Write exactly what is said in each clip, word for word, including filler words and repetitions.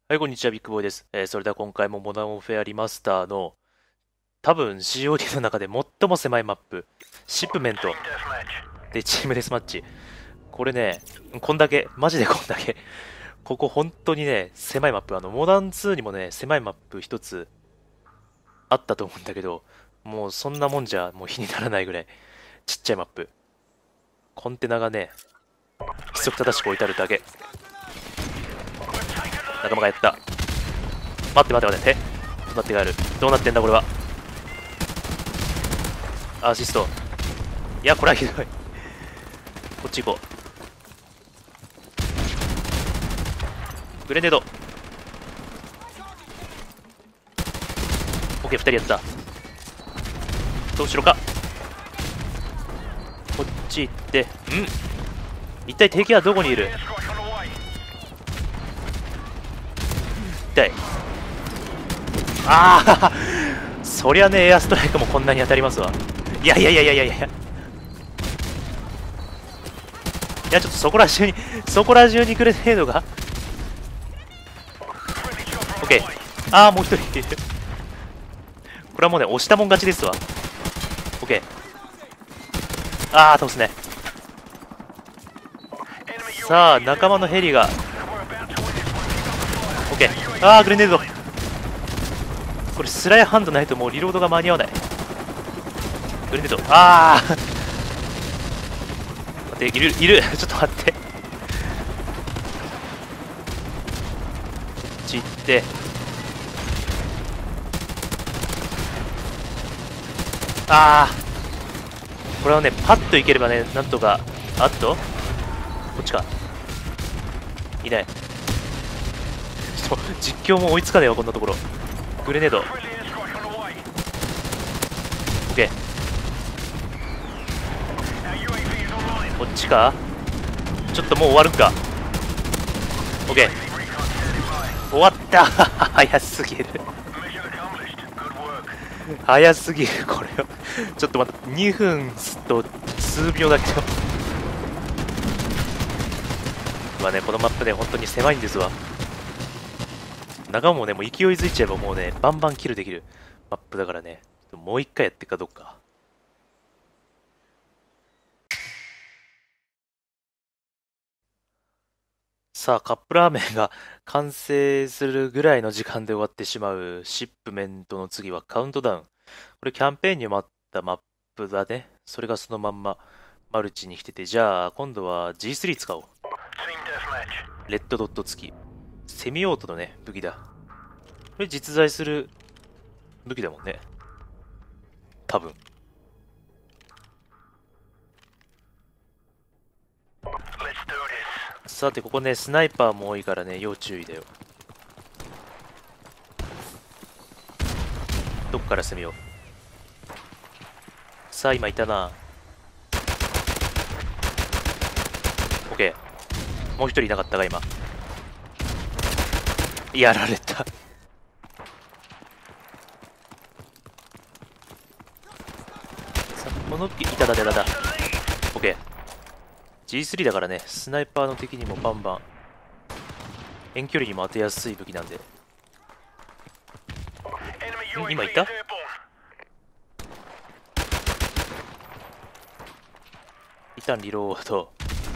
はい、こんにちは、ビッグボーイです。えーそれでは今回もモダンオフェアリマスターの多分 シーオーディー の中で最も狭いマップ、シップメントでチームデスマッチ。これね、こんだけ、マジでこんだけ。ここ本当にね、狭いマップ。あの、モダンツーにもね、狭いマップ一つあったと思うんだけど、もうそんなもんじゃもう比にならないぐらいちっちゃいマップ。コンテナがね、規則正しく置いてあるだけ。仲間がやった。待って待って待って。えどうなってがある。どうなってんだこれは。アシスト。いや、これはひどい。こっち行こう。グレネード。オッケー、ふたりやった。どうしろか。こっち行って。ん一体敵はどこにいる。痛い。ああそりゃね、エアストライクもこんなに当たりますわ。いやいやいやいやいやいやいや、ちょっとそこら中に、そこら中にグレネードが。オッケー。ああ、もう一人いる。これはもうね、押したもん勝ちですわ。オッケー。ああ、倒すね。さあ、仲間のヘリが。オッケー。ああ、グレネード。これスライハンドないともうリロードが間に合わない。グレネード。ああ待って、いる、いる。ちょっと待って。こっち行って。ああこれはね、パッといければね、なんとか。あっとこっちか。いない。ちょっと実況も追いつかねえわ、こんなところ。グレネード。オッケー。こっちか。ちょっともう終わるか。オッケー。終わった早すぎる早すぎる、これは。ちょっと待って、にふんと数秒だけど。まあね、このマップね、本当に狭いんですわ。中もね、もう勢いづいちゃえばもうね、バンバンキルできるマップだからね、もう一回やっていくかどうか。さあ、カップラーメンが完成するぐらいの時間で終わってしまうシップメントの次はカウントダウン。これキャンペーンにもあったマップだね。それがそのまんまマルチに来てて、じゃあ今度は ジースリー 使おう。レッドドット付き。セミオートのね、武器だ。これ実在する武器だもんね。多分。さて、ここね、スナイパーも多いからね、要注意だよ。どっから攻めよう。さあ、今いたな。オッケー。もう一人いなかったが、今。やられた。さあ、この、いただ、いただだ。オッケー。ジースリー だからね、スナイパーの敵にもバンバン、遠距離にも当てやすい武器なんで。ん今いた一旦リロード。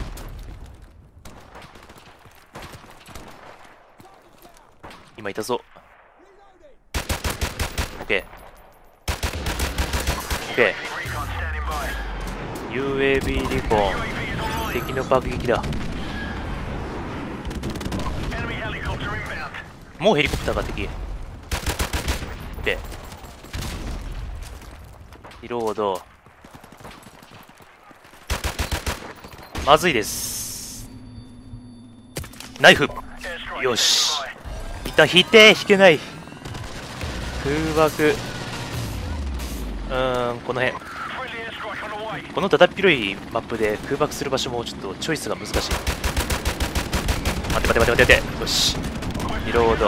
今いたぞ。オッケー。オッケー。ユーエービー リコン。敵の爆撃だ。もうヘリコプターが敵。オッケー。リロード。まずいです。ナイフ。よし。一旦引いて、引けない。空爆。うーん、この辺。このだだっ広いマップで空爆する場所もちょっとチョイスが難しい。待って待って待って待って待って。よし。リロード。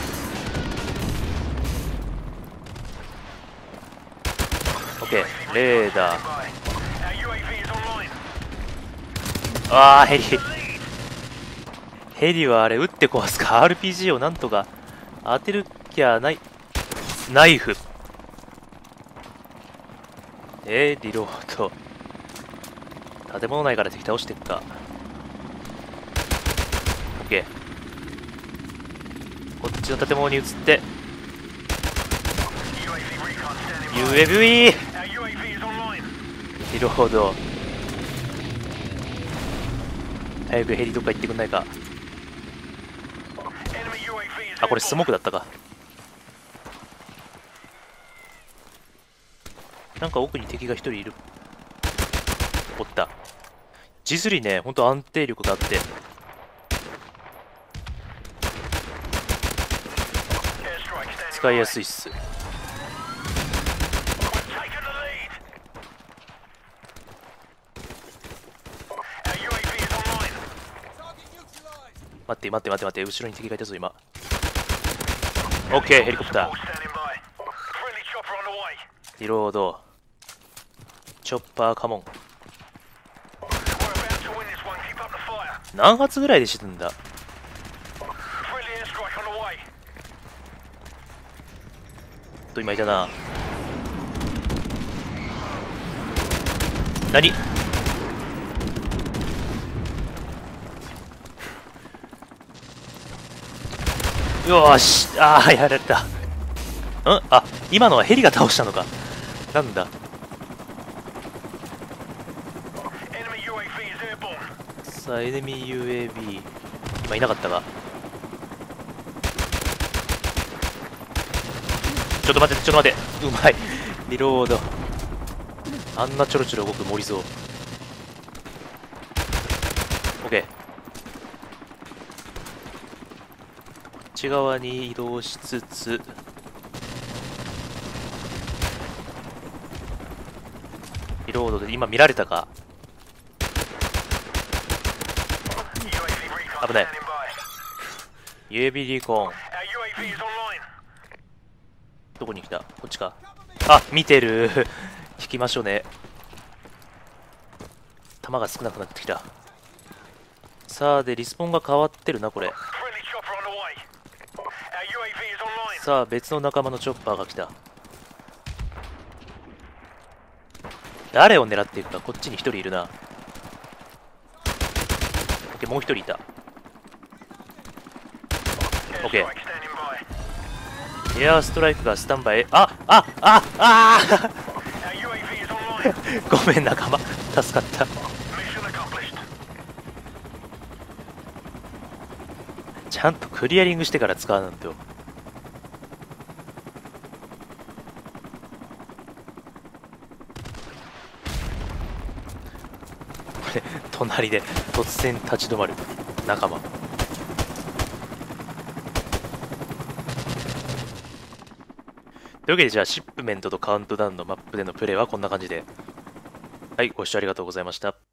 オッケー。レーダー。あー、ヘリ。 ヘリはあれ撃って壊すか。 アールピージー をなんとか当てる気はない。ナイフ。えー、リロード。建物内から敵倒してっか。オッケー。こっちの建物に移って ユーエーブイ リロード。早くヘリどっか行ってくんないか。あ、これスモークだったか。なんか奥に敵が一人いる。おった。ジスリね、ほんと安定力があって使いやすいっす。待って待って待って待って、後ろに敵がいたぞ今。オッケー、ヘリコプター。リロード。チョッパーカモン。何発ぐらいで死ぬんだ。と今いたな。何。よーし、ああ、やられた。んあ、今のはヘリが倒したのか。なんだ。さあ、エネミー ユーエービー。今いなかったが。ちょっと待って、ちょっと待って。うまい。リロード。あんなちょろちょろ動く森蔵。オッケー。こっち側に移動しつつ。リロードで今見られたか。危ない。ユーエービー リコン。どこに来た。こっちか。あ、見てる。引きましょうね。弾が少なくなってきた。さあ、でリスポンが変わってるなこれ。さあ、別の仲間のチョッパーが来た。誰を狙っていくか。こっちに一人いるな。オッケー、もう一人いた。オッケー。エアーストライクがスタンバイ。ああああごめん仲間、助かった。ちゃんとクリアリングしてから使わなんてよ。これ隣で突然立ち止まる仲間。というわけで、じゃあシップメントとカウントダウンのマップでのプレイはこんな感じで。はい、ご視聴ありがとうございました。